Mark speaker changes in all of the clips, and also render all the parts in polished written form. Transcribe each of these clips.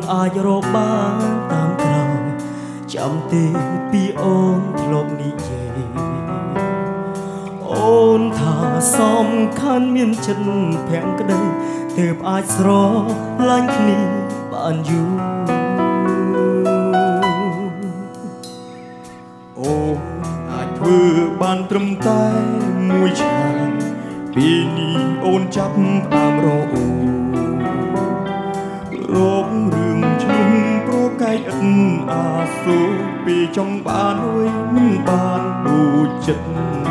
Speaker 1: អាចរកបានតាមក្រោយចាំទេពីអូនធ្លាប់និយាយអូនថាសំខាន់មានចិត្តភាំងក្តីទើបអាចស្រឡាញ់គ្នាបានយូរអូនអាចធ្វើបានត្រឹមតែមួយឆ្នាំពីនេះអូនចាប់ផ្ដើមរកអូរករឿងឆ្លងប្រកែកឥតអាសូរពីចង់បានហើយមិនបានដូចចិត្ត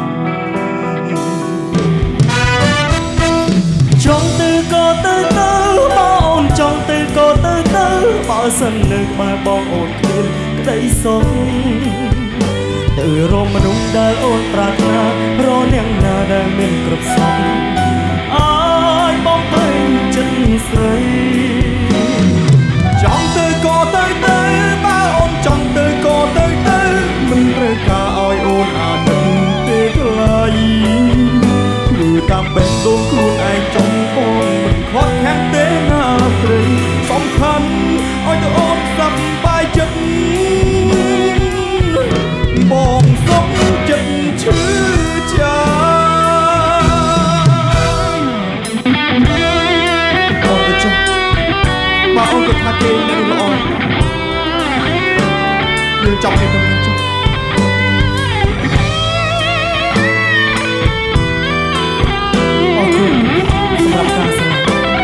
Speaker 1: ចង់ទៅក៏ទៅបើអូនចង់ទៅក៏ទៅបើសិននៅក្បែរបងអូនគ្មានក្តីសុខទៅរកមនុស្សដែលអូនប្រាថ្នារកអ្នកណាដែលមានគ្រប់សពអាចបងពេញចិត្តស្រីចង់ទៅក៏ទៅបើអូនចង់ទៅក៏ទៅមិនត្រូវការឲ្យអូនអាណិតទេថ្លៃគឺតាមបេះដូងខ្លួនឯងចង់អូនមិនខត់ខាំងទេណាស្រីសំខាន់ឲ្យទៅអូនសប្បាយចិត្តបងសុខចិត្តឈឺចាំអូនទៅចុះបើអូនក៏ថាគេនៅល្អយើងចប់គ្នាទៅនឹងចុះអរគុណសម្រាប់ការស្ដាប់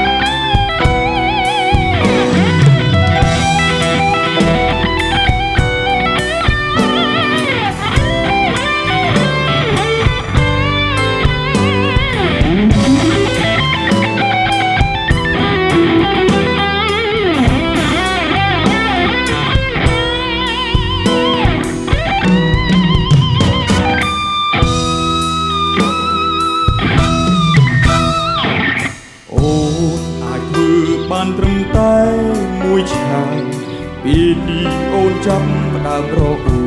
Speaker 1: បានត្រឹមតែមួយឆ្នាំពីនេះអូនចាប់ផ្ដើមរកអូ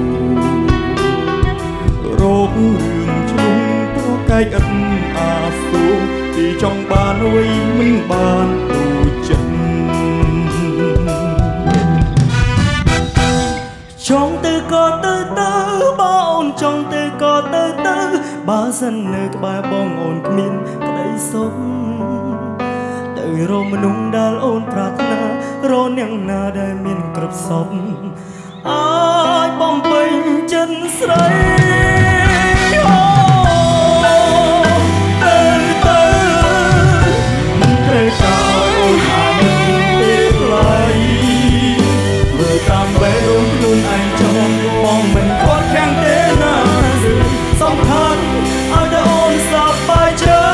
Speaker 1: រករឿងឆ្លងប្រកែកឥតអាសូរទីចង់បានហើយមិនបានដូចចិត្តចង់ទៅក៏ទៅបើអូនចង់ទៅក៏ទៅបើសិននៅក្បែរបងអូនគ្មានក្តីសុខទៅរកមនុស្សដែលអូនប្រាថ្នារកអ្នកណាដែលមានគ្រប់សពអាចបំពេញចិត្តស្រីអូទៅមិនត្រូវការអូនអាណិតទេថ្លៃធ្វើតាមបេះដូងខ្លួនឯងចង់បងមិនគាត់ខាំងទេណាសំខាន់ឲ្យតែអូនសប្បាយចិត្ត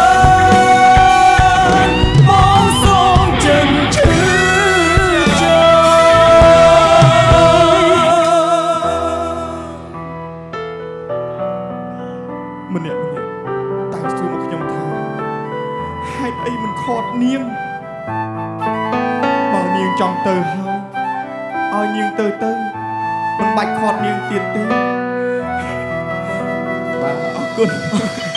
Speaker 1: ម្នាក់តែសួរមកខ្ញុំថាហេតុអីមិនខត់នាងបើនាងចង់ទៅហើយឲ្យនាងទៅមិនបាច់ខត់នាងទៀតទេបាទអរគុណ